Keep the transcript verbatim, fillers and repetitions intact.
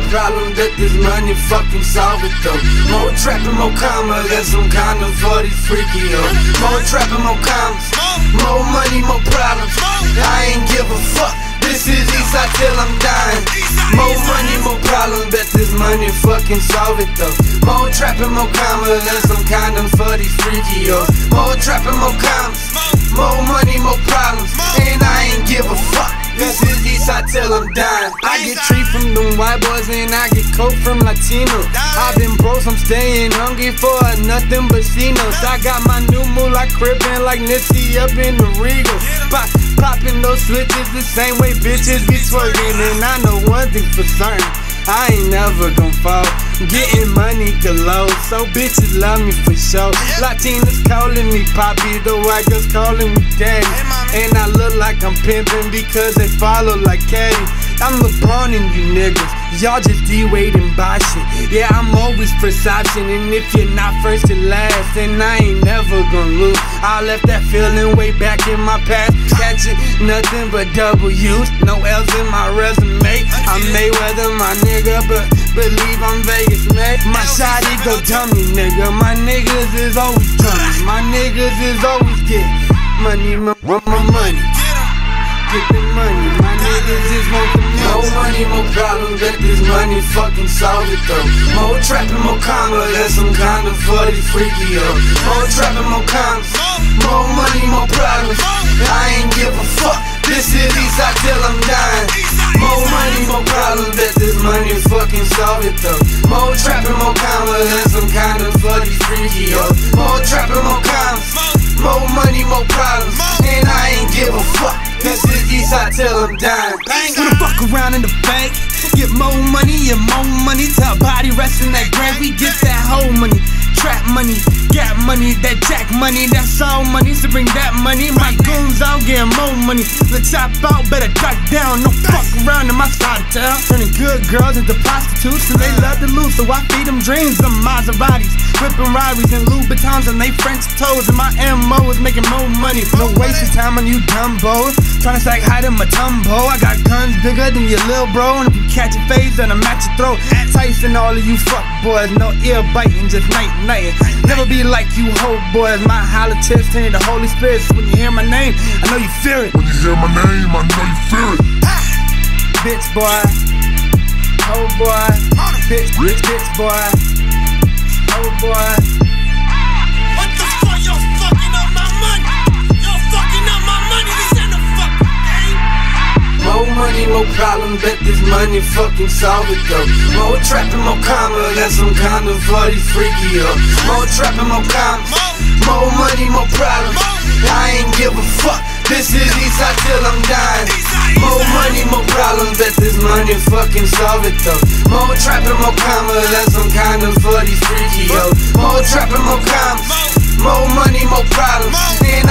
problems, bet this money fucking solve it though. More trapping, more commas, that's some kind of for these freaky yo. More trapping, more commas, more money, more problems. I ain't give a fuck. This is Eastside till I'm dying. More money, more problems, bet this money fucking solve it though. More trapping, more commas, that's some kind of for these freaky yo. More trapping, more commas, more money, more problems, and I ain't give a fuck. This is Eastside till I'm dying. I get treat from them white boys and I get coke from Latinos. I've been broke, I'm staying hungry for nothing but Cinos. I got my new moolah crippin' like Nipsey up in the Regal. Pop, popping those switches the same way bitches be twerking. And I know one thing for certain, I ain't never gon' fall. Getting money galore, so bitches love me for sure. Latinas calling me Poppy, the white girls calling me Daddy. And I look like I'm pimping because they follow like Caddy. I'm LeBron and you niggas, y'all just D-Wade and buy shit. Yeah, I'm always first option, and if you're not first to last, then I ain't never gonna lose. I left that feeling way back in my past. Catching nothing but W's, no L's in my resume. I'm Mayweather, my nigga, but believe I'm Vegas, man. My shawty go dummy, nigga. My niggas is always drumming. My niggas is always getting money, my, my money. Get the money, my niggas just want the money. More money, more problems, bet this money fucking solve it though. More trapping, more commas, that's some kind of for these freaky yo. More trapping, more commas, more money, more problems. I ain't give a fuck. This is Eastside till I'm dying. More money, more problems, bet this money fucking solve it though. More trapping, more commas, that's some kind of for these freaky yo. More trapping, more commas, more money, more problems, and I ain't give a fuck. This is Eastside till I'm dying. Wanna fuck around in the bank, get more money and more money. Tell body rest in that grave, we get that whole money. Trap money, gap money, that jack money, that's all money. So bring that money, my goons out getting more money. The top out, better duck down, no fuck around in my side of town. Turning good girls into prostitutes, and they love to lose, so I feed them dreams, them Maseratis, whipping Rarries and Louboutins and they French toes. And my M O is making more money. No wasting time on you dumbos, tryna stack high to my tumbo. I got guns bigger than your lil' bro, and if you catch a phase, then I'm at your throat. Tyson, all of you fuck boys, no ear biting, just night night. Never be like you hoe boys. My holler tips turn the Holy Spirit. So when you hear my name, I know you fear it. When you hear my name, I know you fear it. Bitch boy, hoe boy, bitch, bitch, bitch boy, hoe boy. What the fuck? Y'all fucking up my money. Y'all fucking up my money. This ain't a fucking game. More money, more problems, bet this money fucking solve it though. More trapping, more commas, that's some kind of for these freaky yo. More trapping, more commas, more money, more problems. I ain't give a fuck. This is Eastside till I'm dying. More money, more problems, bet this money fucking solve it though. More trapping, more commas, that's some kind of for these freaky yo. More trapping, more commas, more money, more problems, and